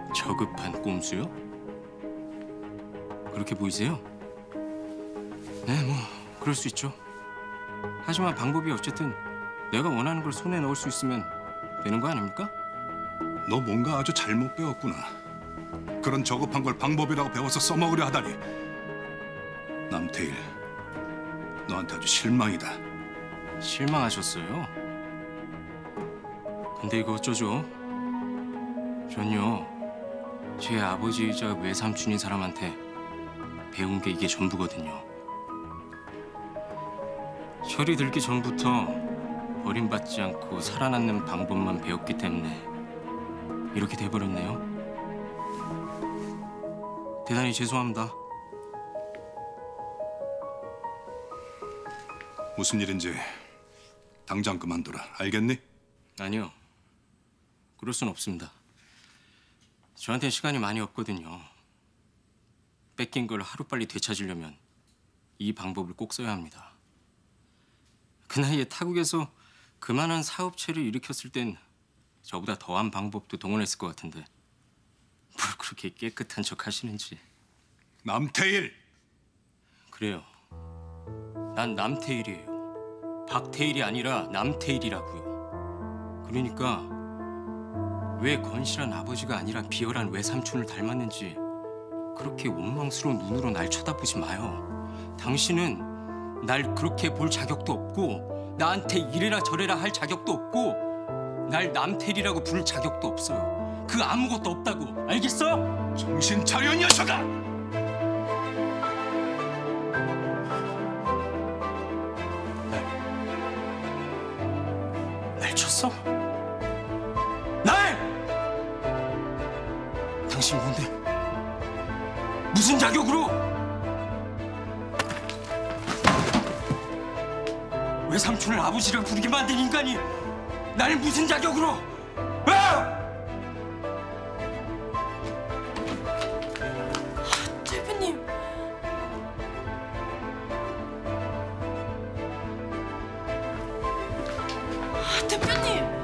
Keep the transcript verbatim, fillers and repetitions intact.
저급한 꼼수요? 그렇게 보이세요? 네, 뭐 그럴 수 있죠. 하지만 방법이 어쨌든 내가 원하는 걸 손에 넣을 수 있으면 되는 거 아닙니까? 너 뭔가 아주 잘못 배웠구나. 그런 저급한 걸 방법이라고 배워서 써먹으려 하다니. 남태일, 너한테 아주 실망이다. 실망하셨어요? 근데 이거 어쩌죠? 전요, 제 아버지이자 외삼촌인 사람한테 배운 게 이게 전부거든요. 철이 들기 전부터 버림받지 않고 살아남는 방법만 배웠기 때문에 이렇게 돼버렸네요. 대단히 죄송합니다. 무슨 일인지 당장 그만둬라. 알겠니? 아니요. 그럴 순 없습니다. 저한테는 시간이 많이 없거든요. 뺏긴 걸 하루빨리 되찾으려면 이 방법을 꼭 써야 합니다. 그 나이에 타국에서 그만한 사업체를 일으켰을 땐 저보다 더한 방법도 동원했을 것 같은데 뭘 그렇게 깨끗한 척 하시는지. 남태일! 그래요. 난 남태일이에요. 박태일이 아니라 남태일이라고요. 그러니까 왜 건실한 아버지가 아니라 비열한 외삼촌을 닮았는지 그렇게 원망스러운 눈으로 날 쳐다보지 마요. 당신은 날 그렇게 볼 자격도 없고 나한테 이래라 저래라 할 자격도 없고 날 남태일이라고 부를 자격도 없어요. 그 아무것도 없다고. 알겠어? 정신 차려, 이 녀석아! 날... 날 쳤어? 날! 당신 뭔데? 무슨 자격으로? 외삼촌을 아버지라고 부르게 만든 인간이 날 무슨 자격으로? 왜? 대표님. 대표님.